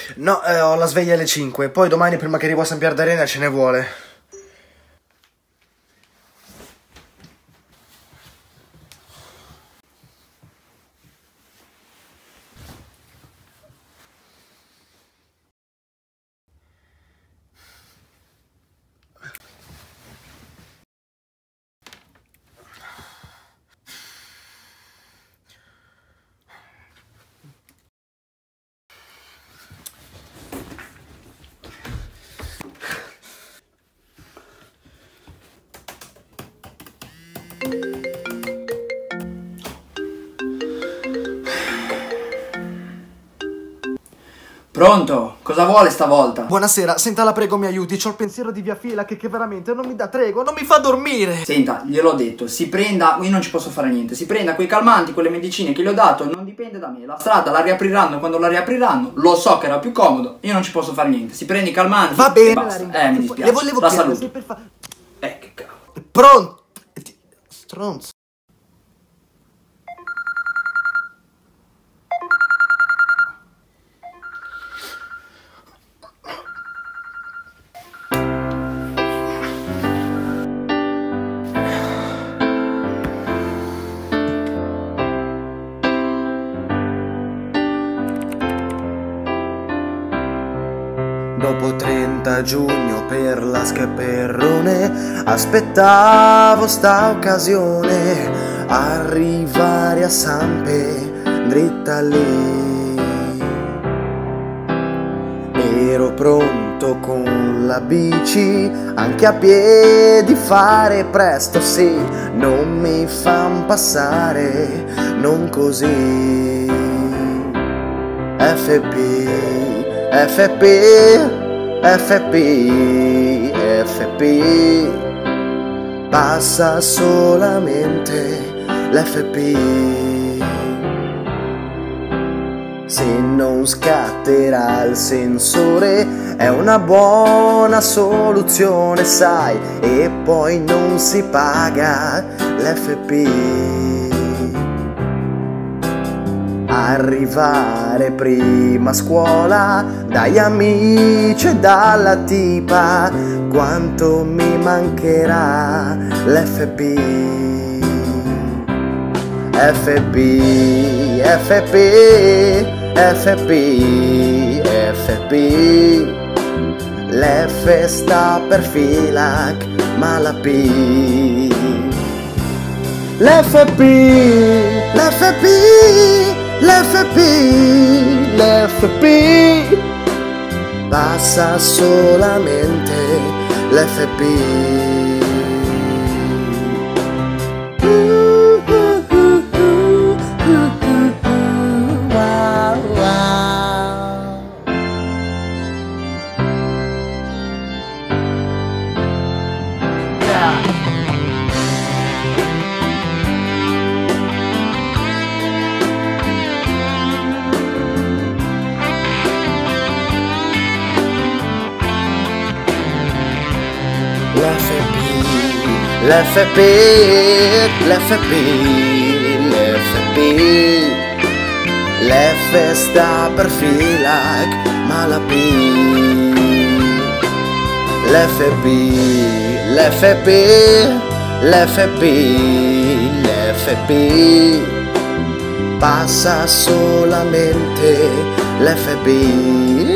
No, ho la sveglia alle 5. Poi domani prima che arrivo a San Pier d'Arena ce ne vuole. Pronto? Cosa vuole stavolta? Buonasera, senta, la prego mi aiuti. C'ho il pensiero di Via Fila che veramente non mi dà tregua, non mi fa dormire. Senta, gliel'ho detto, si prenda, io non ci posso fare niente, si prenda quei calmanti, quelle medicine che gli ho dato, non dipende da me, la strada la riapriranno quando la riapriranno, lo so che era più comodo, io non ci posso fare niente, si prende i calmanti. Va bene, e basta. Mi dispiace, le volevo la chiedere saluto. se per Che cavolo. Pronto? Stronzo. Dopo 30 giugno per la Schiaperrone aspettavo sta occasione, arrivare a Sampe dritta lì. Ero pronto con la bici, anche a piedi fare presto, sì, non mi fan passare, non così. FP, passa solamente l'FP. Se non scatterà il sensore è una buona soluzione, sai, e poi non si paga l'FP. Arrivare prima a scuola dagli amici e dalla tipa, quanto mi mancherà l'FP. FP, l'F sta per Filac, ma la P. L'FP, passa solamente l'FP. L'FP, l'F sta per Filac, ma la P. L'FP, passa solamente l'FP.